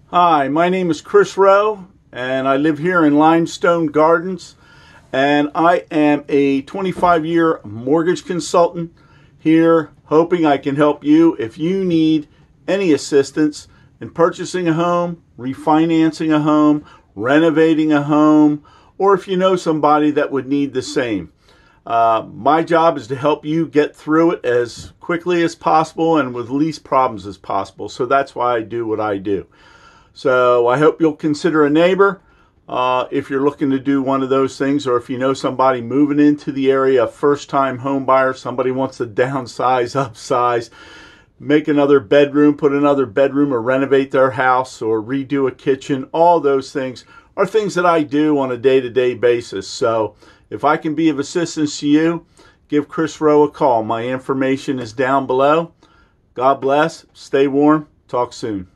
Hi, my name is Chris Rowe, and I live here in Limestone Gardens, and I am a 25-year mortgage consultant here, hoping I can help you if you need any assistance in purchasing a home, refinancing a home, renovating a home, or if you know somebody that would need the same. My job is to help you get through it as quickly as possible and with least problems as possible. So that's why I do what I do. So I hope you'll consider a neighbor if you're looking to do one of those things, or if you know somebody moving into the area, a first-time home buyer, somebody wants to downsize, upsize, make another bedroom, put another bedroom, or renovate their house, or redo a kitchen. All those things are things that I do on a day-to-day basis. So if I can be of assistance to you, give Chris Rowe a call. My information is down below. God bless. Stay warm. Talk soon.